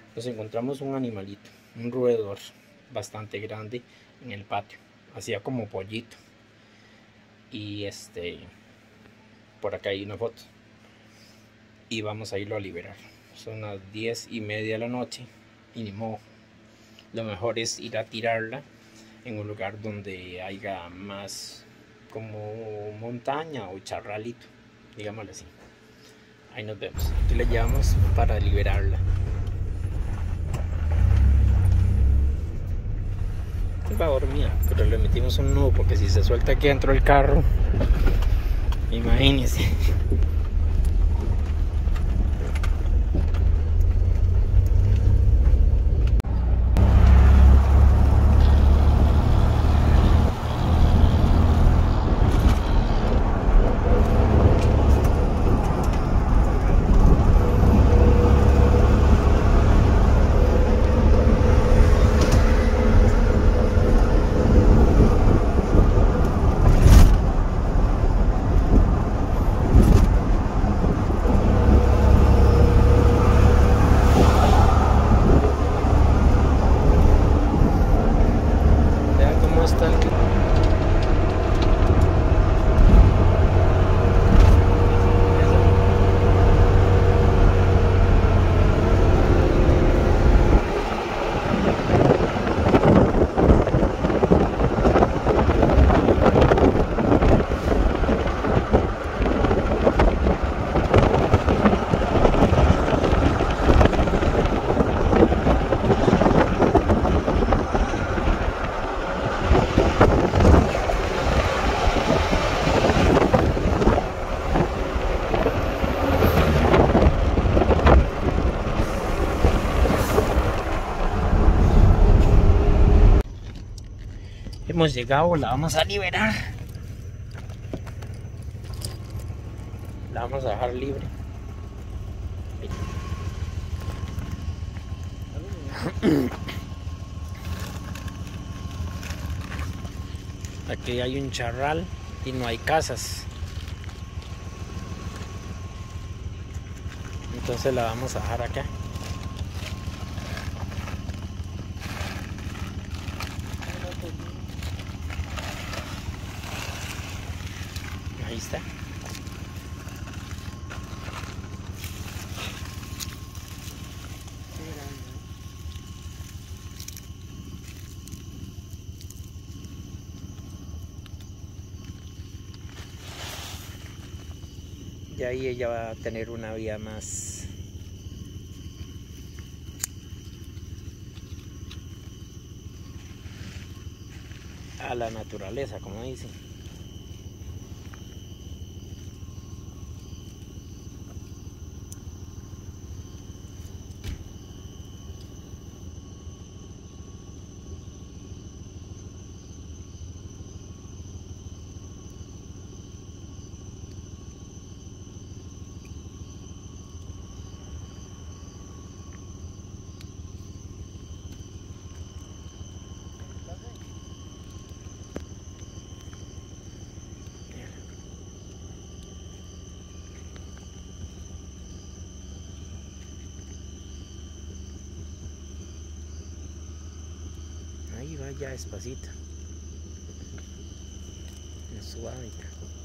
nos encontramos un animalito, un roedor bastante grande en el patio, hacía como pollito. Y por acá hay una foto y vamos a irlo a liberar. Son las 10:30 de la noche y ni modo, lo mejor es ir a tirarla en un lugar donde haya más como montaña o charralito, digámoslo así. Ahí nos vemos. Aquí la llevamos para liberarla. Va dormida, pero le metimos un nudo porque si se suelta aquí dentro del carro, imagínense. Hemos llegado, la vamos a liberar. La vamos a dejar libre. Aquí hay un charral y no hay casas. Entonces la vamos a dejar acá. Ahí está. Y ahí ella va a tener una vida más a la naturaleza, como dicen. Ahí va ya despacito, en su hábitat.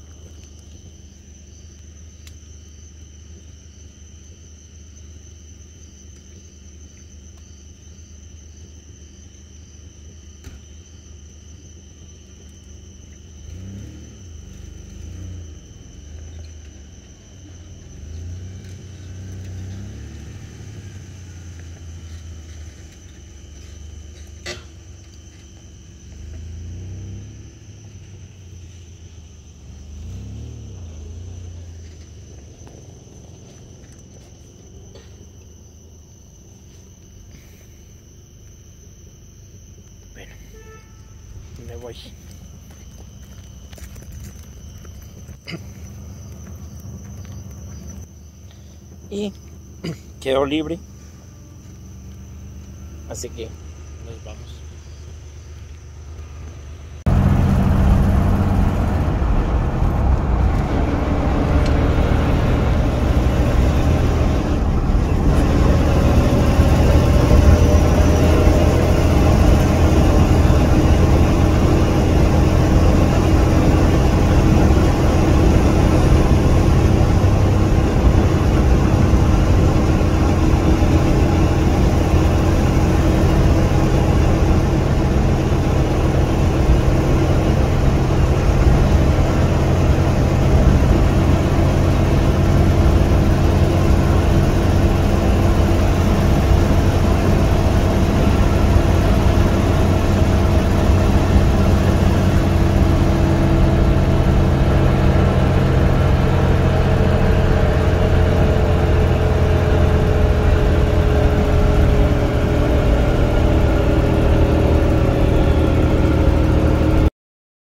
Bueno, me voy. Y quedó libre. Así que nos vamos.